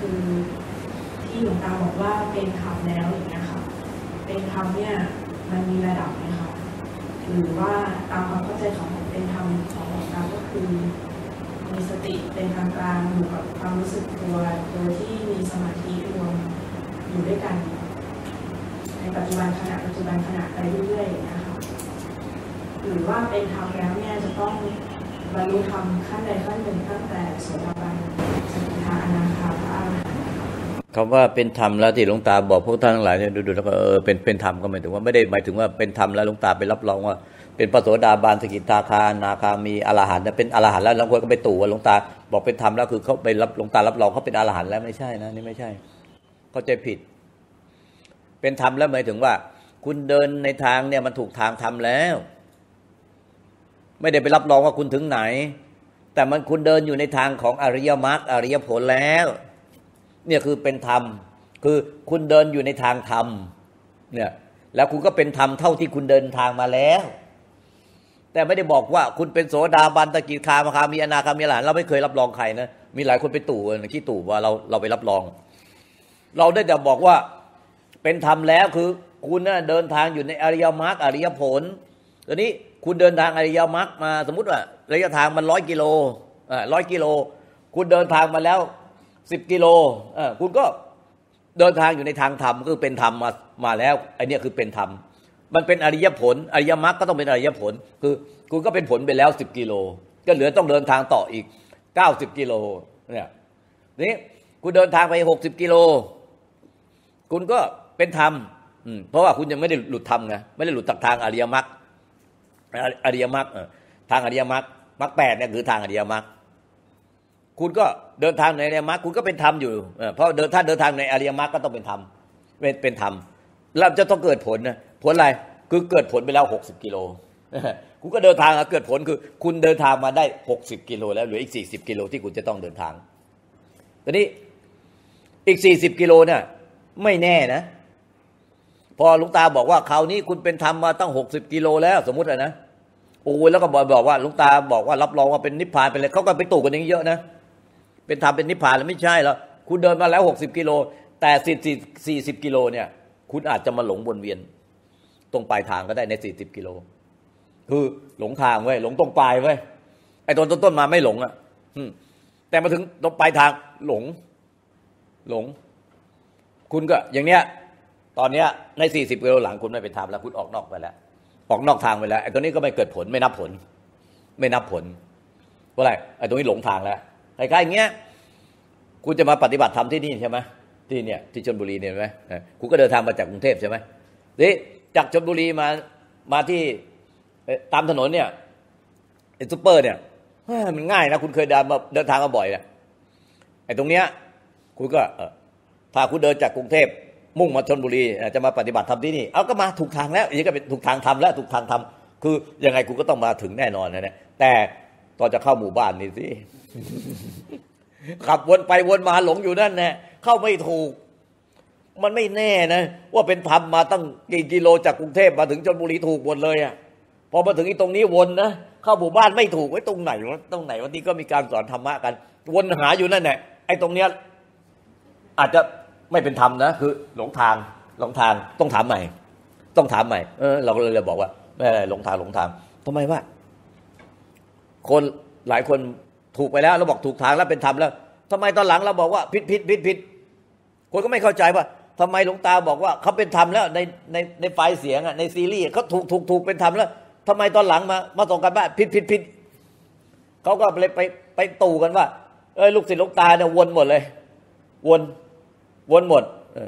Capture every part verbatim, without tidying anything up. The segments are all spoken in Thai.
คือที่หลวงตาบอกว่าเป็นธรรมแล้วอย่างนี้ค่ะเป็นธรรมเนี่ยมันมีระดับไหมคะหรือว่าตามความเข้าใจของเป็นธรรมของหลวงตาก็คือมีสติเป็นกลางกลางอยู่กับความรู้สึกตัวโดยที่มีสมาธิรวมอยู่ด้วยกันในปัจจุบันขณะปัจจุบันขณะไปเรื่อยๆอย่างนี้ค่ะหรือว่าเป็นธรรมแล้วเนี่ยจะต้องบรรลุธรรมขั้นใดขั้นหนึ่งตั้งแต่โสดาบันสกิทาอนาคาพระอรหันต์คำว่าเป็นธรรมแล้วที่หลวงตาบอกพวกท่านทั้งหลายเนี่ยดูๆแล้วก็เออเป็นเป็นธรรมก็หมายถึงว่าไม่ได้หมายถึงว่าเป็นธรรมแล้วหลวงตาไปรับรองว่าเป็นพระโสดาบันสกิทาคานาคามีอรหันต์เป็นอรหันต์แล้วบางคนก็ไปตู่ว่าหลวงตาบอกเป็นธรรมแล้วคือเขาไปรับหลวงตารับรองเขาเป็นอรหันต์แล้วไม่ใช่นะนี่ไม่ใช่เข้าใจผิดเป็นธรรมแล้วหมายถึงว่าคุณเดินในทางเนี่ยมันถูกทางธรรมแล้วไม่ได้ไปรับรองว่าคุณถึงไหนแต่มันคุณเดินอยู่ในทางของอริยมรรคอริยผลแล้วเนี่ยคือเป็นธรรมคือคุณเดินอยู่ในทางธรรมเนี่ยแล้วคุณก็เป็นธรรมเท่าที่คุณเดินทางมาแล้วแต่ไม่ได้บอกว่าคุณเป็นโสดาบันสกิทาคามีอนาคามีอรหันต์เราไม่เคยรับรองใครนะมีหลายคนไปตู่กันขี้ตู่ว่าเราเราไปรับรองเราได้แต่บอกว่าเป็นธรรมแล้วคือคุณน่ะเดินทางอยู่ในอริยมรรคอริยผลตอนนี้คุณเดินทางอริยมรรคมาสมมุติว่าระยะทางมันร้อยกิโลอ่าร้อยกิโลคุณเดินทางมาแล้วสิบกิโลอ่าคุณก็เดินทางอยู่ในทางธรรมคือเป็นธรรมมามาแล้วไอเนี้ยคือเป็นธรรมมันเป็นอริยผลอริยมรรคก็ต้องเป็นอริยผลคือคุณก็เป็นผลไปแล้วสิบกิโลก็เหลือต้องเดินทางต่ออีกเก้าสิบกิโลเนี่ยนี่คุณเดินทางไปหกสิบกิโลคุณก็เป็นธรรมเพราะว่าคุณยังไม่ได้หลุดธรรมไงไม่ได้หลุดจากทางอริยมรรคอริยมรรคทางอริยมรรคมรรคแปดเนี่ยคือทางอริยมรรคคุณก็เดินทางในอริยมรรคคุณก็เป็นธรรมอยู่เพราะเดินถ้าเดินทางในอริยมรรคก็ต้องเป็นธรรมเป็นเป็นธรรมแล้วจะต้องเกิดผลนะผลอะไรคือเกิดผลไปแล้วหกสิบกิโลคุณก็เดินทางเกิดผลคือคุณเดินทางมาได้หกสิบกิโลแล้วเหลืออีกสี่สิบกิโลที่คุณจะต้องเดินทางตอนนี้อีกสี่สิบกิโลเนี่ยไม่แน่นะพอหลวงตาบอกว่าคราวนี้คุณเป็นธรรมมาตั้งหกสิบกิโลแล้วสมมุตินะโอ้ยแล้วก็บอกบอกว่าหลวงตาบอกว่ารับรองว่าเป็นนิพพานไปเลยเขาก็ไปตู่กันอย่างนี้เยอะนะเป็นธรรมเป็นนิพพานแล้วไม่ใช่แล้วคุณเดินมาแล้วหกสิบกิโลแต่สี่สิบกิโลเนี่ยคุณอาจจะมาหลงวนเวียนตรงปลายทางก็ได้ในสี่สิบกิโลคือหลงทางเว้ยหลงตรงปลายเว้ยไอ้ตอนต้นๆมาไม่หลงอ่ะแต่มาถึงตรงปลายทางหลงหลงคุณก็อย่างเนี้ยตอนเนี้ยในสี่สิบกิโลหลังคุณไม่เป็นธรรมแล้วคุณออกนอกไปแล้วออกนอกทางไปแล้วไอ้ตัวนี้ก็ไม่เกิดผลไม่นับผลไม่นับผลเพราะอะไรไอ้ตรงนี้หลงทางแล้วคล้ายๆอย่างเงี้ยคุณจะมาปฏิบัติธรรมที่นี่ใช่ไหมที่เนี่ยที่ชลบุรีเนี่ยใช่ไหมคุณก็เดินทางมาจากกรุงเทพใช่ไหมนี่จากชลบุรีมามาที่ตามถนนเนี่ยไอ้ซุปเปอร์เนี่ยมันง่ายนะคุณเคยเดินมาเดินทางมาบ่อยเนี่ยไอ้ตรงเนี้ยคุณก็ถ้าคุณเดินจากกรุงเทพมุ่งมาชลบุรีจะมาปฏิบัติธรรมที่นี่เอาก็มาถูกทางแล้วอย่างนี้ก็เป็นถูกทางทำแล้วถูกทางทำคือยังไงคุณก็ต้องมาถึงแน่นอนนะเนี่ยแต่ตอนจะเข้าหมู่บ้านนี่สิขับวนไปวนมาหลงอยู่นั่นแน่เข้าไม่ถูกมันไม่แน่นะว่าเป็นธรรมมาตั้งกี่กิโลจากกรุงเทพมาถึงชลบุรีถูกหมดเลยอ่ะพอมาถึงอีตรงนี้วนนะเข้าหมู่บ้านไม่ถูกไว้ตรงไหนวะตรงไหนวันนี้ก็มีการสอนธรรมะกันวนหาอยู่นั่นแหละไอ้ตรงเนี้ยอาจจะไม่เป็นธรรมนะคือหลงทางหลงทางต้องถามใหม่ต้องถามใหม่เออเราก็เลยบอกว่าไม่หลงทางหลงทางทำไมว่าคนหลายคนถูกไปแล้วเราบอกถูกทางแล้วเป็นธรรมแล้วทำไมตอนหลังเราบอกว่าผิดผิดผิดผิดคนก็ไม่เข้าใจว่าทำไมหลวงตาบอกว่าเขาเป็นธรรมแล้วในในในไฟล์เสียงอ่ะในซีรีส์เขาถูกถูกถูกเป็นธรรมแล้วทำไมตอนหลังมามาส่งกันบ้านผิดผิดผิดเขาก็เลยไปไปตู่กันว่าเอ้ยลูกศิษย์หลวงตาเนี่ยวนหมดเลยวนวนหมด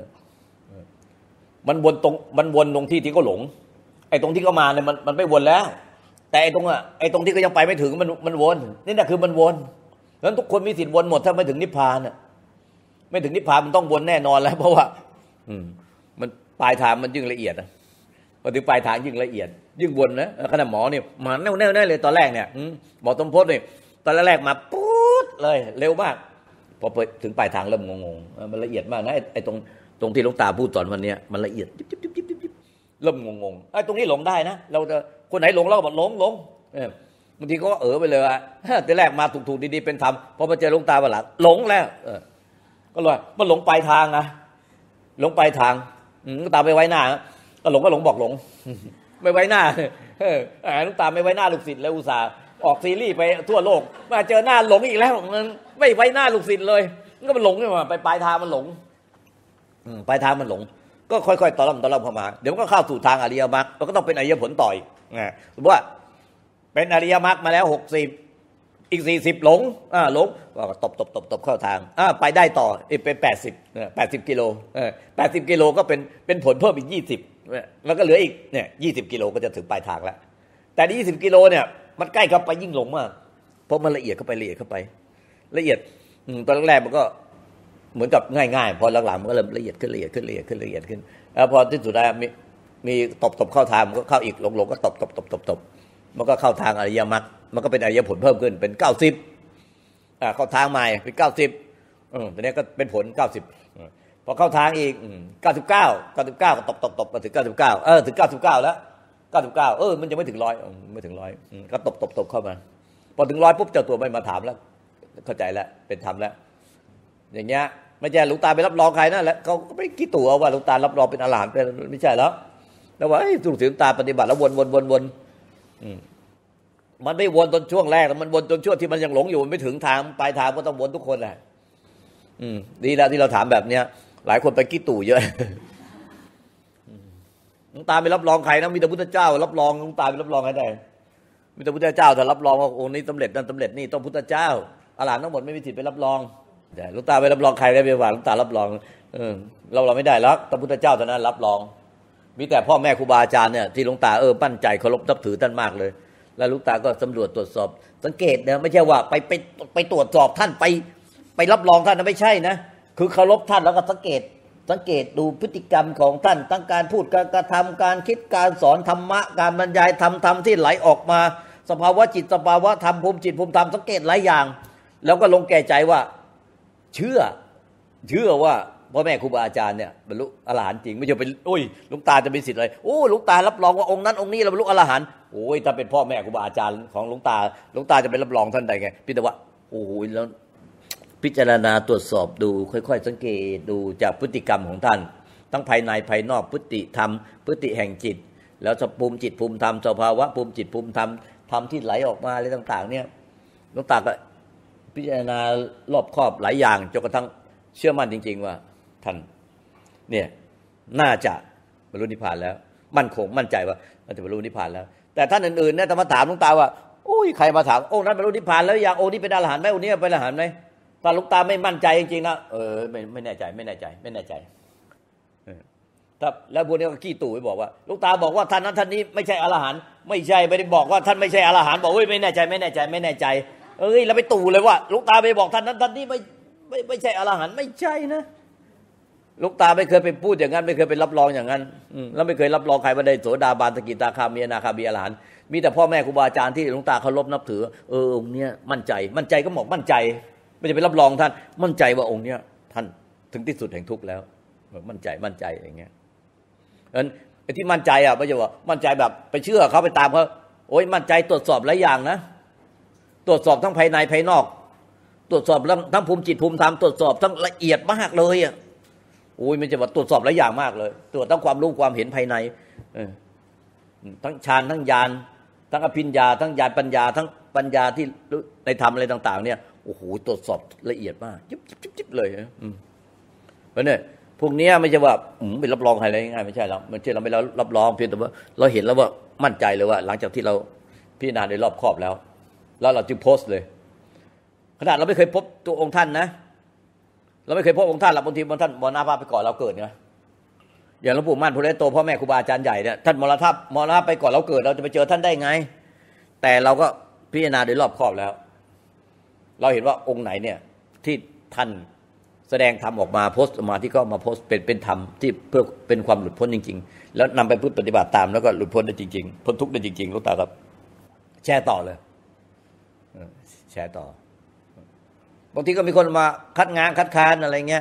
มันวนตรงมันวนตรงที่ที่เขาหลงไอ้ตรงที่เขามาเนี่ยมันมันไม่วนแล้วแต่ไอ้ตรงอ่ะไอ้ตรงที่เขายังไปไม่ถึงมันมันวนนี่แหละคือมันวนเพราะฉะนั้นทุกคนมีสิทธิ์วนหมดถ้าไม่ถึงนิพพานอ่ะไม่ถึงนิพพานมันต้องวนแน่นอนแล้วเพราะว่าอืมมันปลายทางมันยิ่งละเอียดนะพอถึงปลายทางยิ่งละเอียดยิ่งวนนะขณะหมอเนี่ยมาแน่วแน่แน่เลยตอนแรกเนี่ยหมอสมพจน์เนี่ยตอนแรกมาปุ๊ดเลยเร็วมากพอไปถึงปลายทางเริ่มงงๆมันละเอียดมากนะไอ้ตรงตรงที่หลวงตาพูดสอนวันนี้มันละเอียดยิบยิบยิบยิบยิบเริ่มงงๆไอ้ตรงนี้หลงได้นะเราจะคนไหนหลงเราก็บอกหลงหลงบางทีก็เออไปเลยอะแต่แรกมาถูกๆดีๆเป็นธรรมพอมาเจอหลวงตาวันหลังหลงแล้วก็ก็เลยมันหลงปลายทางนะหลงปลายทางก็ตามไปไว้หน้าก็หลงก็หลงบอกหลงไม่ไว้หน้าเออหลวงตาไม่ไว้หน้าลูกศิษย์แล้วอุตส่าห์ออกซีรีส์ไปทั่วโลกมาเจอหน้าหลงอีกแล้วไม่ไว้หน้าลูกศิษย์เลยก็มันหลงนี่มาไปปลายทางมันหลงปลายทางมันหลงก็ค่อยๆต่อลำต่อลำเข้ามาเดี๋ยวมันก็เข้าสู่ทางอริยมรรคมันก็ต้องเป็นอริยผลต่อยนะสมมติว่าเป็นอริยมรรคมาแล้วหกสิบอีกสี่สิบหลงอ่าหลงก็ตบตบตบตบเข้าทางอ่าไปได้ต่ออีกเป็นแปดสิบแปดสิบกิโลเออแปดสิบกิโลก็เป็นเป็นผลเพิ่มอีกยี่สิบแล้วก็เหลืออีกเนี่ยยี่สิบกิโลก็จะถึงปลายทางแล้วแต่ยี่สิบกิโลเนี่ยมันใกล้เข้าไปยิ่งหลงมากเพราะมันละเอียดเข้าไปละเอียดเข้าไปละเอียดตอนแรกมันก็เหมือนกับง่ายๆพอหลังๆมันก็เริ่มละเอียดขึ้นละเอียดขึ้นละเอียดขึ้นละเอียดขึ้นแล้วพอที่สุดได้มีมีตบตบเข้าทางมันก็เข้าอีกหลงหลงก็ตบตบตบตบตบมันก็เข้าทางอริยมรรคมันก็เป็นอริยผลเพิ่มขึ้นเป็นเก้าสิบอ่าเข้าทางใหม่เป็นเก้าสิบอืมตอนนี้ก็เป็นผลเก้าสิบพอเข้าทางอีกเก้าสิบเก้าเก้าสิบเก้าก็ตบตบตบมาถึงเก้าสิบเก้าเออถึงเก้าสิบเก้าแล้วเก้าสิบเก้าเออมันยังไม่ถึงร้อยไม่ถึงร้อยก็ตบตบตบเข้ามาพอถึงร้อยปุ๊บเจ้าตัวไม่มาถามแล้วเข้าใจแล้วเป็นธรรมแล้วอย่างเงี้ยไม่ใช่หลวงตาไปรับรองใครนั่นแหละเขาไม่คิดตัวว่าหลวงตารับรองเป็นอรหันต์เป็นไม่ใช่แล้วแล้วว่าสุขสิหลวงตาปฏิบัติแล้ววนวนวนวนมันไม่วนตอนช่วงแรกมันวนจนช่วงที่มันยังหลงอยู่มันไม่ถึงทางปลายทางก็ต้องวนทุกคนแหละอืมดีแล้วที่เราถามแบบเนี้ยหลายคนไปคิดตู่เยอะหลวงตาไม่รับรองใครนะมีแต่พุทธเจ้ารับรองหลวงตาไม่รับรองใครได้มีแต่พุทธเจ้าถ้ารับรองว่าองค์นี้สำเร็จนั่นสำเร็จนี่ต้องพุทธเจ้าอรหันต์ทั้งหมดไม่มีสิทธิ์ไปรับรองแต่หลวงตาไปรับรองใครได้ไปว่าหลวงตารับรองเออเราเราไม่ได้แล้วแต่พุทธเจ้าเท่านั้นรับรองมีแต่พ่อแม่ครูบาอาจารย์เนี่ยที่หลวงตาเออปั้นใจเคารพนับถือท่านมากเลยแล้วหลวงตาก็สำรวจตรวจสอบสังเกตนะไม่ใช่ว่าไปไปไปตรวจสอบท่านไปไปรับรองท่านนะไม่ใช่นะคือเคารพท่านแล้วก็สังเกตสังเกตดูพฤติกรรมของท่านทั้งการพูดการกระทำการคิดการสอนธรรมะการบรรยายธรรมธรรมที่ไหลออกมาสภาวะจิตสภาวะธรรมภูมิจิตภูมิธรรมสังเกตหลายอย่างแล้วก็ลงแก่ใจว่าเชื่อเชื่อว่าพ่อแม่ครูบาอาจารย์เนี่ยบรรลุอรหันต์จริงไม่ใช่เป็นโอ้ยหลวงตาจะมีสิทธิ์อะไรโอ้หลวงตารับรองว่าองค์นั้นองค์นี้เราบรรลุอรหันต์โอ้ยถ้าเป็นพ่อแม่ครูบาอาจารย์ของหลวงตาหลวงตาจะไปรับรองท่านได้ไงพี่แต่ว่าโอ้ยแล้วพิจารณาตรวจสอบดูค่อยๆสังเกตดูจากพฤติกรรมของท่านทั้งภายในภายนอกพฤติธรรมพฤติแห่งจิตแล้วจะภูมิจิตภูมิธรรมสภาวะภูมิจิตภูมิธรรมธรรมที่ไหลออกมาอะไรต่างๆเนี่ยหลวงตาก็พิจารณารอบครอบหลายอย่างจนกระทั่งเชื่อมั่นจริงๆว่าท่านเนี่ยน่าจะบรรลุนิพพานแล้วมั่นคงมั่นใจว่ามันจะบรรลุนิพพานแล้วแต่ท่านอื่นๆเนี่ยถ้ามาถามหลวงตาว่าโอ้ยใครมาถามองค์นั้นบรรลุนิพพานแล้วอย่างองค์นี้เป็นอรหันต์ไหมองค์นี้เป็นอรหันต์ไหมถ้าหลวงตาไม่มั่นใจจริงๆนะเออไม่ไม่แน่ใจไม่แน่ใจไม่แน่ใจถ้าแล้วพวกนี้ก็ขี้ตู่ไปบอกว่าหลวงตาบอกว่าท่านนั้นท่านนี้ไม่ใช่อรหันต์ไม่ใช่ไม่ได้บอกว่าท่านไม่ใช่อรหันต์บอกเฮ้ยไม่แน่ใจไม่แน่ใจไม่แน่ใจเอ้ยเราไปตู่เลยว่าหลวงตาไปบอกท่านนั้นท่านนี้ไม่ไม่ไม่ใช่อรหันต์ไม่ใช่นะหลวงตาไม่เคยไปพูดอย่างนั้นไม่เคยไปรับรองอย่างนั้นแล้วไม่เคยรับรองใครว่าได้โสดาบันสกิทาคามีอนาคามีอรหันต์มีแต่พ่อแม่ครูบาอาจารย์ที่หลวงตาเคารพนับถือเออองค์เนี้ยมั่นใจมั่นใจก็บอกมั่นใจไม่จะไปรับรองท่านมั่นใจว่าองค์เนี้ยท่านถึงที่สุดแห่งทุกข์แล้วมั่นใจมั่นใจอย่างเงี้ยเพราะฉะนั้นไอ้ที่มั่นใจอ่ะไม่ใช่ว่ามั่นใจแบบไปเชื่อเขาไปตามเขาโอ้ยมั่นใจตรวจสอบหลายอย่างนะตรวจสอบทั้งภายในภายนอกตรวจสอบทั้งภูมิจิตภูมิธรรมตรวจสอบทั้งละเอียดมากเลยอ่ะโอ้ยมันจะว่าตรวจสอบหลายอย่างมากเลยตรวจทั้งความรู้ความเห็นภายในทั้งฌานทั้งญาณทั้งอภิญญาทั้งญาณปัญญาทั้งปัญญาที่ในธรรมอะไรต่างๆเนี่ยโอ้โหตรวจสอบละเอียดมากจิ๊บจิ๊บจิ๊บเลยเพราะเนี่ยพวกนี้ไม่ใช่ว่าไปรับรองใครอะไรง่ายไม่ใช่หรอกมันใช่เราไม่รับรองเพียงแต่ว่าเราเห็นแล้วว่ามั่นใจเลยว่าหลังจากที่เราพิจารณาในรอบครอบแล้วแล้วเราจึงโพสต์เลยขนาดเราไม่เคยพบตัวองค์ท่านนะเราไม่เคยพบองค์ท่านหรอกบางทีบางท่านมรณภาพไปก่อนเราเกิดไงอย่างหลวงปู่มั่นพุทธโตพ่อแม่ครูบาอาจารย์ใหญ่เนี่ยท่านมรณภาพมรณภาพไปก่อนเราเกิดเราจะไปเจอท่านได้ไงแต่เราก็พิจารณาโดยรอบครอบแล้วเราเห็นว่าองค์ไหนเนี่ยที่ท่านแสดงธรรมออกมาโพสต์ออกมาที่ก็มาโพสต์เป็นเป็นธรรมที่เพื่อเป็นความหลุดพ้นจริงๆแล้วนำไปปฏิบัติตามแล้วก็หลุดพ้นได้จริงๆพ้นทุกข์ได้จริงๆหลวงตาครับแชร์ต่อเลยแชร์ต่อบางทีก็มีคนมาคัดงานคัดค้านอะไรเงี้ย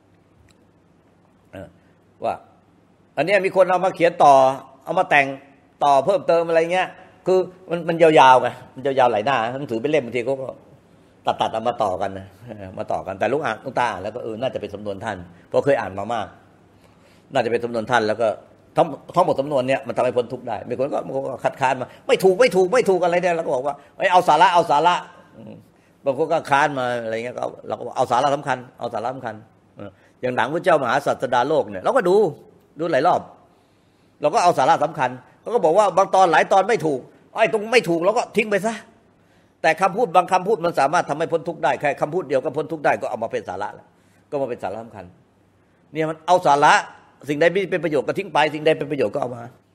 ว่าอันนี้มีคนเอามาเขียนต่อเอามาแต่งต่อเพิ่มเติมอะไรเงี้ยคือมันมันยาวๆไงมันยาวๆหลายหน้าหนังสือเป็นเล่มบางทีเขาก็ตัดตัดเอามาต่อกันนะมาต่อกันแต่ลุงอ่านลุงตาอ่านแล้วก็เออน่าจะเป็นสำนวนท่านเพราะเคยอ่านมามากน่าจะเป็นสำนวนท่านแล้วก็ทั้งทั้งหมดสำนวนเนี้ยมันทำให้พ้นทุกข์ได้มีคนก็คัดค้านมาไม่ถูกไม่ถูกไม่ถูกอะไรเนี่ยเราก็บอกว่าไอ้เอาสาระเอาสาระบางคนก็ค้านมาอะไรเงี้ยก็เราก็เอาสาระสำคัญเอาสาระสำคัญอย่างหนังพระเจ้ามหาศาสดาโลกเนี่ยเราก็ดูดูหลายรอบเราก็เอาสาระสำคัญเขาก็บอกว่าบางตอนหลายตอนไม่ถูกไอ้ตรงไม่ถูกเราก็ทิ้งไปซะแต่คำพูดบางคำพูดมันสามารถทำให้พ้นทุกข์ได้แค่คำพูดเดียวก็พ้นทุกข์ได้ก็เอามาเป็นสาระแล้วก็มาเป็นสาระสำคัญเนี่ยมันเอาสาระสิ่งใดไม่เป็นประโยชน์ก็ทิ้งไปสิ่งใดเป็นประโยชน์ก็เอามา